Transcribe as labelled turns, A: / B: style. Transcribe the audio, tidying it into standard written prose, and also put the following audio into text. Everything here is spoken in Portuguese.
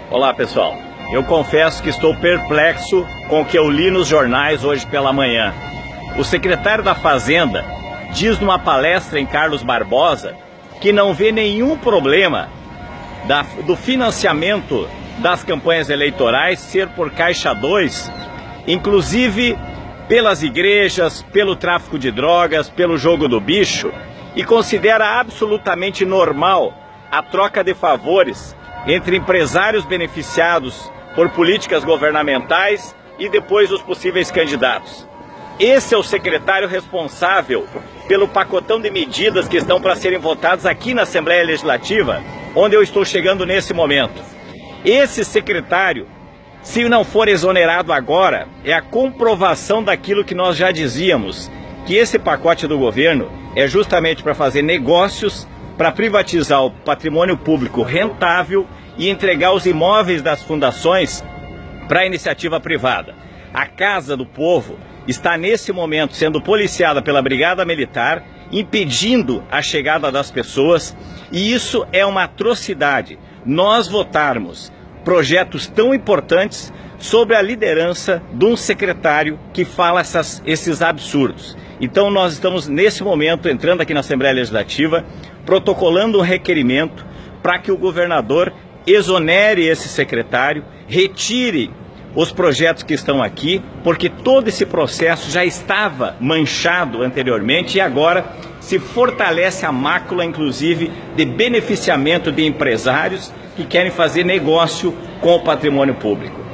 A: Olá, pessoal. Eu confesso que estou perplexo com o que eu li nos jornais hoje pela manhã. O secretário da Fazenda diz numa palestra em Carlos Barbosa que não vê nenhum problema do financiamento das campanhas eleitorais ser por Caixa 2, inclusive pelas igrejas, pelo tráfico de drogas, pelo jogo do bicho, e considera absolutamente normal a troca de favores entre empresários beneficiados por políticas governamentais e depois os possíveis candidatos. Esse é o secretário responsável pelo pacotão de medidas que estão para serem votadas aqui na Assembleia Legislativa, onde eu estou chegando nesse momento. Esse secretário, se não for exonerado agora, é a comprovação daquilo que nós já dizíamos, que esse pacote do governo é justamente para fazer negócios, para privatizar o patrimônio público rentável e entregar os imóveis das fundações para a iniciativa privada. A Casa do Povo está nesse momento sendo policiada pela Brigada Militar, impedindo a chegada das pessoas, e isso é uma atrocidade. Nós votarmos projetos tão importantes sob a liderança de um secretário que fala esses absurdos. Então nós estamos nesse momento entrando aqui na Assembleia Legislativa, protocolando um requerimento para que o governador exonere esse secretário, retire os projetos que estão aqui, porque todo esse processo já estava manchado anteriormente e agora se fortalece a mácula, inclusive, de beneficiamento de empresários que querem fazer negócio com o patrimônio público.